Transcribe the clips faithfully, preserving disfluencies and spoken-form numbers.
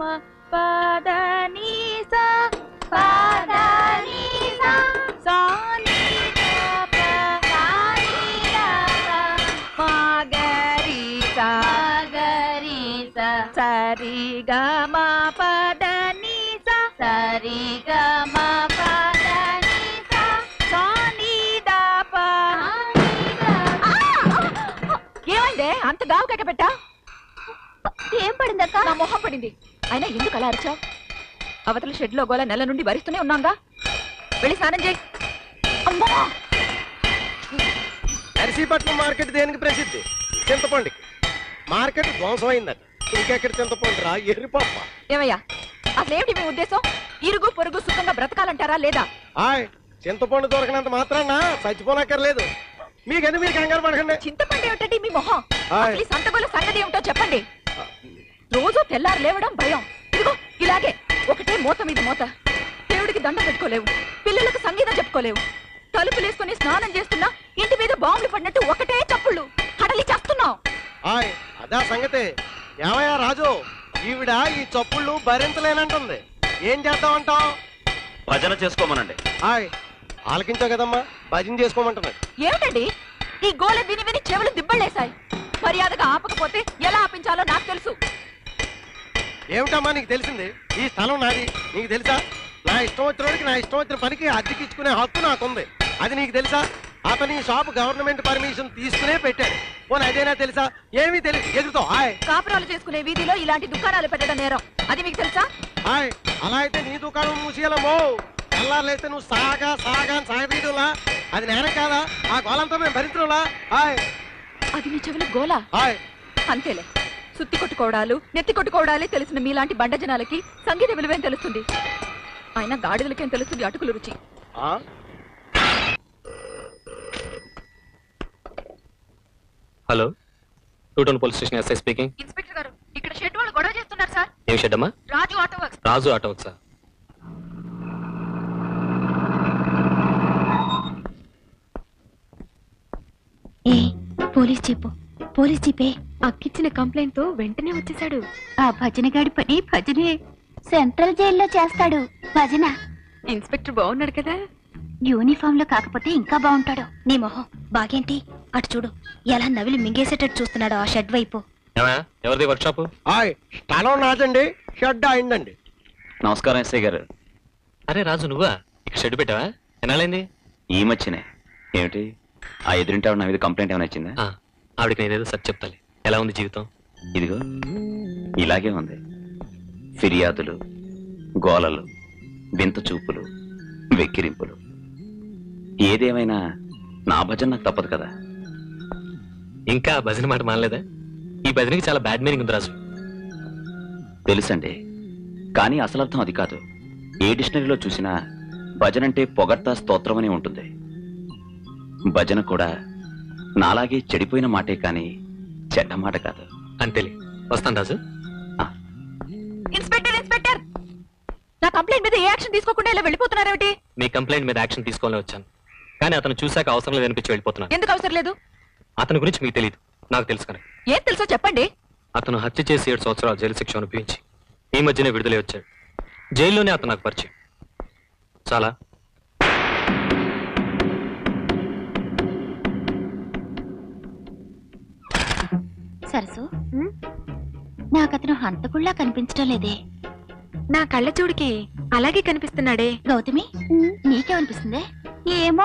పద నీ సా పద నీ సా సా నీ ద ప సా నీ ద ప మా గరి సా గరి సా సరి గ మ పద నీ సా సరి గ మ పద నీ సా సా నీ ద ప ఏమైందే అంత గావు కట్ట పెట్టా? ఏం పడిందక్క? నా మొహం పడింది. అయినా ఎందుకు అలా అరిచావు? అవతల షెడ్ లో గోల నెల నుండి భరిస్తూనే ఉన్నాగా. వెళ్ళి స్నానం చేయి. అమ్మా! నర్సీపట్నం మార్కెట్ దేనికి ప్రసిద్ధి? చింతపండుకి. మార్కెట్ ధ్వంసమైందట. ఇంకెక్కడ చింతపండు రా ఎర్రిపప్ప. ఏమయ్యా అసలు ఏమిటి మీ ఉద్దేశం? ఇరుగు పొరుగు సుఖంగా బ్రతకాలంటారా లేదా? హాయ్, చింతపండు దొరకనంత మాత్రాన చచ్చిపోనక్కర్లేదు. మీకని మీరు కంగారు పడకండి. చింతపండు ఏమిటండి మీ మొహం? అసలు సంతగోల సంగతి ఏమిటో చెప్పండి. రోజు తెల్లారు లేవడం భయం. ఇదిగో ఇలాగే ఒకటే మూత మీద మూత. దేవుడికి దండ పెట్టుకోలేవు, పిల్లలకు సంగీతం చెప్పుకోలేవు. తలుపులు వేసుకుని స్నానం చేస్తున్నా ఇంటి మీద బాంబులు పడినట్టు ఒకటే చప్పుళ్ళు. హడలి చేస్తున్నావు. అదా సంగతి. ఏమయ్యా రాజు, ఈవిడ ఈ చప్పుళ్ళు భరించలేనంటుంది. ఏం చేద్దామంటావు? భజన చేసుకోమనండి. హాయ్, ఆలకించావు కదమ్మా, భజన చేసుకోమంటున్నాడు. ఏమిటండి ఈ గోల విని విని చెవులు దిబ్బలేశాయి. మర్యాదగా ఆపకపోతే ఎలా ఆపించాలో నాకు తెలుసు. ఏమిటమ్మా నీకు తెలిసింది? ఈ స్థలం నాది, నీకు తెలుసా? నా ఇష్టం వచ్చినోడికి నా ఇష్టం వచ్చిన పనికి అద్దెకి ఇచ్చుకునే హక్కు నాకుంది. అది నీకు తెలుసా? అతని షాప్ గవర్నమెంట్ పర్మిషన్ తీసుకునే పెట్టాడు. పోనీ అదేనా తెలుసా? ఏమీ తెలియదు. ఎదురుతో హాయ్. కాపురాలు చేసుకునే వీధిలో ఇలాంటి దుకాణాలు పెట్టడం నేరం. అది మీకు తెలుసా? హాయ్, అలా అయితే నీ దుకాణం మూసేయాలమ్మో. తెల్లారులైతే నువ్వు సాగా సాగా సాగదీయడంలా అది నేరం కాదా? ఆ గోలంతా మేము భరించడంలా? హాయ్, అది నీ చెవులు గోలా? హాయ్, అంతేలే. సుత్తి కొట్టుకోవడాలు నెత్తి కొట్టుకోవడాలే తెలిసిన మీలాంటి బండ జనాలకి సంగీత విలువేం తెలుస్తుంది? అయినా గాడిదలకేం తెలుస్తుంది అటుకులు రుచి? Hello, two town police station SI speaking. Inspector గారు, ఇక్కడ షెడ్ వాళ్ళు గొడవ చేస్తున్నారు సార్. ఏం షెడ్ అమ్మా? Raju auto works. Raju auto వర్క్సా? ఏ పోలీస్ జీపు, పోలీస్ జీపే అక్కిచ్చిన కంప్లైంట్ తో వెంటనే వచ్చేసాడు. ఆ భజనగాడి పని భజనే. సెంట్రల్ జైల్లో చేస్తాడు భజన. ఇన్స్పెక్టర్ బాగున్నాడు కదా? యూనిఫామ్ లో కాకపోతే ఇంకా బాగుంటాడు. నీ మొహం బాగేంటి? అటు చూడు, ఎలా నవిలి మింగేసేటట్టు చూస్తున్నాడు ఆ షెడ్ వైపు. ఎవరిది వర్క్ షాప్? హాయ్, స్థలం నాదండి, షెడ్ అయిందండి. నమస్కారం ఎస్ఐ గారు. అరే రాజు, నువ్వా? ఇక్కడ షెడ్ పెట్టావా? ఎన్నాళ్ళైంది? ఈ మధ్యనే. ఏమిటి ఆ ఎదురింటి ఆవిడ నా మీద కంప్లైంట్ ఏమైనా వచ్చిందా? ఆవిడకి నేనేదో సరి చెప్తాలి. ఎలా ఉంది జీవితం? ఇదిగో ఇలాగే ఉంది. ఫిర్యాదులు, గోలలు, వింత చూపులు, వెక్కిరింపులు. ఏదేమైనా నా భజన నాకు తప్పదు కదా. ఇంకా భజన మాట మానలేదా? ఈ భజనకి చాలా బ్యాడ్ మీనింగ్ ఉంది రాజు. తెలుసండి, కానీ అసలు అర్థం అది కాదు. ఏ డిక్షనరీలో చూసినా భజన అంటే పొగడ్తా స్తోత్రం అని ఉంటుంది. భజన కూడా నాలాగే చెడిపోయిన మాటే కానీ చెడ్డ మాట కాదు. అంతేలే, వస్తాను రాజు. ఇన్స్పెక్టర్ ఇన్స్పెక్టర్ నా కంప్లైంట్ మీద ఏ యాక్షన్ తీసుకోకుండా ఇలా వెళ్ళిపోతున్నారేమిటి? మీ కంప్లైంట్ మీద యాక్షన్ తీసుకోవాలని వచ్చాను, కానీ అతను చూశాక అవసరం లేదు అనిపించి వెళ్ళిపోతున్నాను. ఎందుకు అవసరం లేదు? అతని గురించి మీకు తెలియదు, నాకు తెలుసు కానీ. ఏం తెలుసో చెప్పండి. అతను హత్య చేసి ఏడు సంవత్సరాలు జైలు శిక్ష అనుభవించి ఈ మధ్యనే విడుదలై వచ్చాడు. జైల్లోనే అతను నాకు పరిచయం. చాలా సరసు, నాకతను హంతకుళ్ళ కనిపించడం లేదే. నా కళ్ళ చూడికి అలాగే కనిపిస్తున్నాడే. గౌతమి, నీకేమనిపిస్తుంది? ఏమో,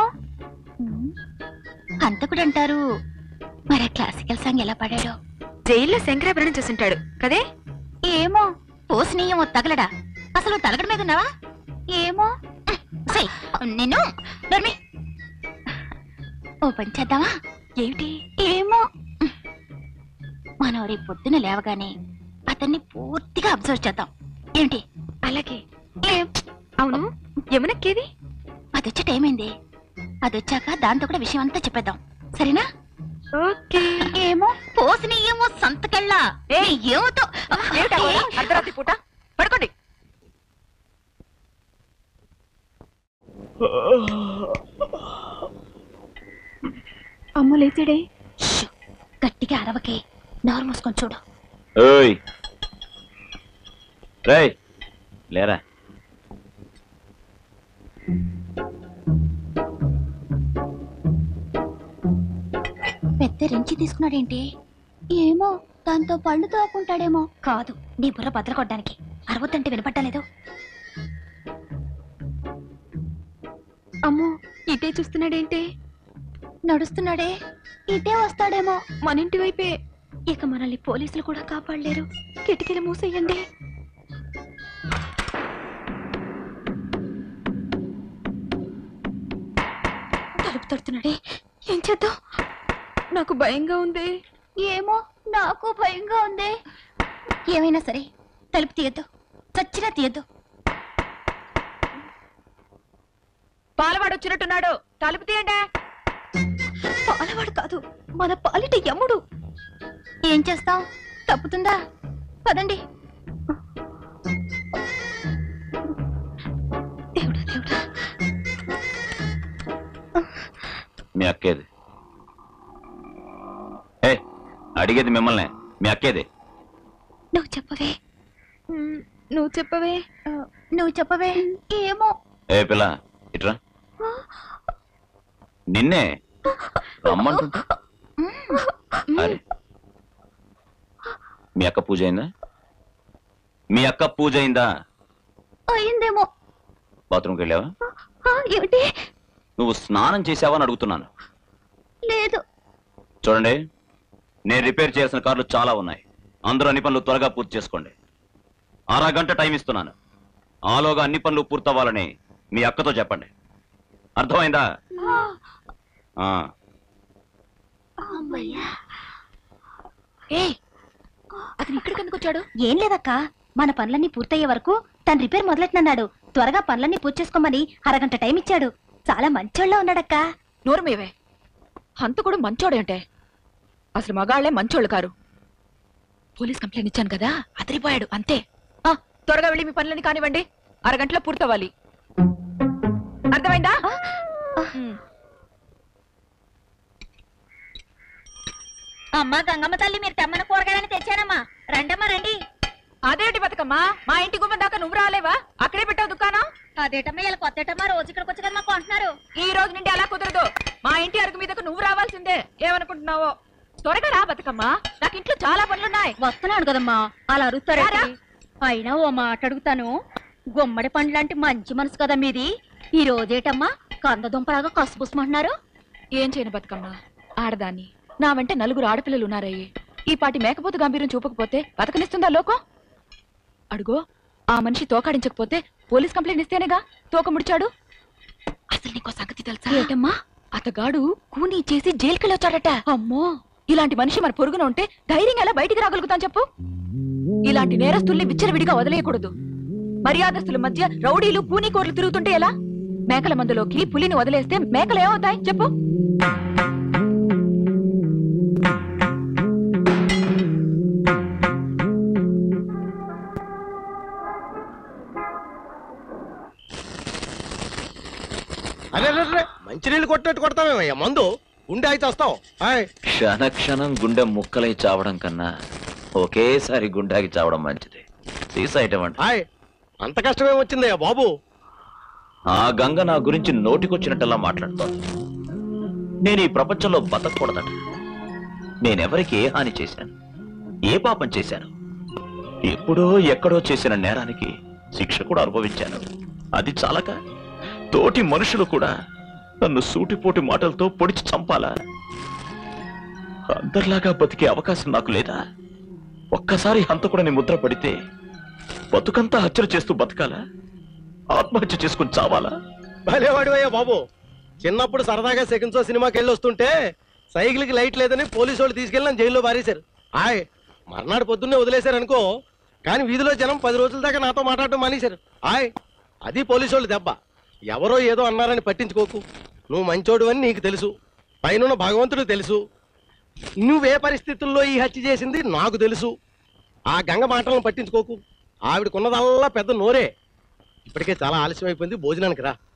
హంతకుడు అంటారు, మరి క్లాసికల్ సాంగ్ ఎలా పాడాడో. జైల్లో శంకరాభరణం చూసుంటాడు కదే. ఏమో, పోసినీయేమో తగలడా. అసలు తలగడ మీద ఉన్నావా? ఏమో. నిన్ను నర్మి ఓ పని చేద్దామా? ఏమిటి? ఏమో, మనం రేపు పొద్దున లేవగానే అతన్ని పూర్తిగా అబ్జర్వ్ చేద్దాం. ఏంటి? అలాగే. అవును, యమునక్కేది? అదొచ్చే టైం అయింది. అదొచ్చాక దాంతో కూడా విషయం అంతా చెప్పేద్దాం, సరేనా? ఓకే. ఏమో, పోసిని ఏమో సంతకెళ్ళా. ఏమోతో అర్ధరాత్రి పూట పడుకోండి. అమ్మ లేచాడే. గట్టిగా అరవకే, నోరు మూసుకొని చూడు. రేయ్ లేరా. పెద్ద రెంచి తీసుకున్నాడేంటి? ఏమో, దాంతో పళ్ళు తోకుంటాడేమో. కాదు, నీ బుర్ర బద్దలు కొట్టడానికి. అరవద్దంటే వినపట్టలేదు. అమ్మో, ఇటే చూస్తున్నాడేంటి? నడుస్తున్నాడే, ఇటే వస్తాడేమో. మన ఇంటి వైపే. ఇక మనల్ని పోలీసులు కూడా కాపాడలేరు. కిటికీలు మూసేయండి. తలుపు తడుతున్నాడే, ఏం చేద్దాం? నాకు భయంగా ఉంది. ఏమో, నాకు భయంగా ఉంది. ఏమైనా సరే తలుపు తీయద్దు, చచ్చినా తీయద్దు. పాలవాడు వచ్చినట్టున్నాడు, తలుపు తీయండి. పాలవాడు కాదు, మన పాలిట యముడు. ఏం చేస్తాం, తప్పుతుందా? పదండి. దేవుడా దేవుడా. మీ అక్కేది? ఏ అడిగేది మిమ్మల్ని. మీ అక్కేది? నువ్వు చెప్పవే. మ్, నువ్వు చెప్పవే. ఆ, నువ్వు చెప్పవే. ఏమో. ఏ పిల్ల ఇట్రా. నిన్నే రమ్మంటుంటా. అరే మీ అక్క పూజ అయిందా? మీ అక్క పూజ అయిందా? అయిందేమో. బాత్రూమ్కి వెళ్ళావా? ఆ, ఏమిటి? నువ్వు స్నానం చేసావా అని అడుగుతున్నాను. లేదు. చూడండి, నేను రిపేర్ చేయాల్సిన కార్లు చాలా ఉన్నాయి. అందరూ అన్ని పనులు త్వరగా పూర్తి చేసుకోండి. అరగంట టైం ఇస్తున్నాను. ఆలోగా అన్ని పనులు పూర్తవ్వాలని మీ అక్కతో చెప్పండి. అర్థమైందా? ఆ. ఏ, అతను ఇక్కడికి ఎందుకు వచ్చాడు? ఏం లేదక్క, మన పనులన్నీ పూర్తయ్యే వరకు తను రిపేర్ మొదలెట్టనన్నాడు. త్వరగా పనులన్నీ పూర్తి చేసుకోమని అరగంట టైం ఇచ్చాడు. చాలా మంచోళ్ళ ఉన్నాడక్క. నోరు మీవే. హంతకుడు మంచోడే అంటే అసలు మగాళ్లే మంచోళ్ళు కారు. పోలీస్ కంప్లైంట్ ఇచ్చాను కదా, అదిరిపోయాడు అంతే. ఆ, త్వరగా వెళ్ళి మీ పనులని కానివ్వండి, అరగంటలో పూర్తవ్వాలి. అర్థమైందా? అమ్మా గంగమ్మ తల్లి, మీరు తెమ్మన కూరగాయలని తెచ్చానమ్మా. రండమ్మా రండి. అదేంటి బతుకమ్మా, మా ఇంటి గుమ్మ దాకా నువ్వు రాలేవా? అక్కడే పెట్టావు దుకాణం. అదేటమ్మా, ఇలా కొత్తటమ్మా, రోజు ఇక్కడికి వచ్చి కదా మాకు కొంటున్నారు. ఈ రోజు నుండి అలా కుదరదు. మా ఇంటి అరుగు మీదకు నువ్వు రావాల్సిందే. ఏమనుకుంటున్నావో? త్వరగా రా బతుకమ్మా, నాకు ఇంట్లో చాలా పనులున్నాయి. వస్తున్నాను కదమ్మా, అలా అడుగుతారా? అయినా ఓ మాట అడుగుతాను, గుమ్మడి పండు లాంటి మంచి మనసు కదా మీది. ఈ రోజేటమ్మా కందదుంపలాగా కసుపుసమంటున్నారు. ఏం చేయను బతుకమ్మా, ఆడదాన్ని. నా వెంట నలుగురు ఆడపిల్లలు ఉన్నారయ్యి. ఈ పాటి మేకపోతు గంభీరం చూపకపోతే బతకనిస్తుందా లోకం? అడుగో, ఆ మనిషి తోకాడించకపోతే పోలీస్ కంప్లైంట్ ఇస్తేనేగా తోక ముడిచాడు. అసలు నీకో సంగతి తెలుసా? ఏటమ్మా? అతగాడు కూనీ చేసి జైలుకెళ్ళొచ్చాడట. అమ్మో, ఇలాంటి మనిషి మన పొరుగున ఉంటే ధైర్యంగా ఎలా బయటికి రాగలుగుతాం చెప్పు? ఇలాంటి నేరస్తుల్ని విచ్చలవిడిగా వదిలేయకూడదు. మర్యాదస్తుల మధ్య రౌడీలు కూనీకోర్లు తిరుగుతుంటే ఎలా? మేకల మందులోకి పులిని వదిలేస్తే మేకలు ఏమవుతాయి చెప్పు? అరే మంచినీళ్ళు కొట్టినట్టు కొడతామేమయ్యా మందు. గుండె అయితే వస్తావు. క్షణ క్షణం గుండె ముక్కలై చావడం కన్నా ఒకేసారి గుండెకి చావడం మంచిది. సీసా ఐటమ్ అంటే హాయ్, అంత కష్టమేం వచ్చిందయ్యా బాబు? ఆ గంగ నా గురించి నోటికొచ్చినట్టలా మాట్లాడుతోంది. నేను ఈ ప్రపంచంలో బతకూడదట. నేనెవరికి ఏ హాని చేశాను, ఏ పాపం చేశాను? ఎప్పుడో ఎక్కడో చేసిన నేరానికి శిక్ష కూడా అనుభవించాను. అది చాలక తోటి మనుషులు కూడా నన్ను సూటిపోటి మాటలతో పొడిచి చంపాలా? అందరిలాగా బతికే అవకాశం నాకు లేదా? ఒక్కసారి హంతకుడని ముద్ర పడితే బతుకంతా హత్యలు చేస్తూ బతకాలా? ఆత్మహత్య చేసుకుని చావాలా? భలేవాడివయ్యా బాబు. చిన్నప్పుడు సరదాగా సెకండ్ షో సినిమాకి వెళ్ళి వస్తుంటే సైకిల్కి లైట్ లేదని పోలీసు వాళ్ళు తీసుకెళ్ళి నన్ను జైల్లో పారేశారు. ఆయ్, మర్నాడు పొద్దున్నే వదిలేశారు అనుకో, కానీ వీధిలో జనం పది రోజుల దాకా నాతో మాట్లాడటం మానేశారు. ఆయ్, అది పోలీసు వాళ్ళు దెబ్బ. ఎవరో ఏదో అన్నారని పట్టించుకోకు. నువ్వు మంచోడు అని నీకు తెలుసు, పైన భగవంతుడు తెలుసు. నువ్వే పరిస్థితుల్లో ఈ హత్య చేసింది నాకు తెలుసు. ఆ గంగ మాటలను పట్టించుకోకు. ఆవిడకున్నదల్లా పెద్ద నోరే. ఇప్పటికే చాలా ఆలస్యం అయిపోయింది, భోజనానికి రా.